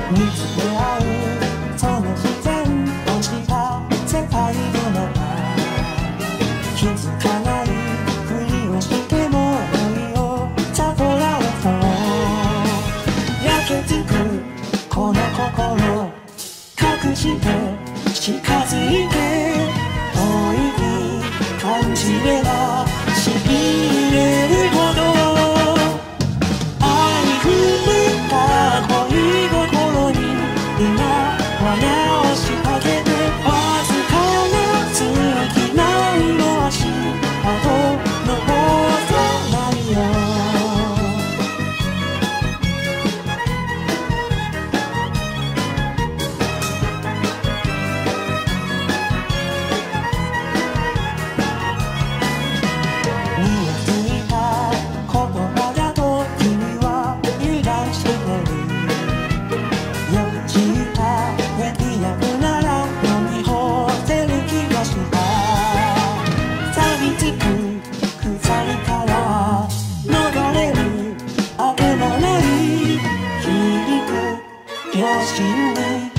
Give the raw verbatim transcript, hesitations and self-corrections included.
見つめ合うその視線落ちた世界の中気づかないふりをしてもいいよ悟られそう焼けつくこの心隠して近づいて遠い感じればしびれるほど愛に触れた恋心に今罠を仕掛けてわずかな隙間にの足跡残さないよ両親に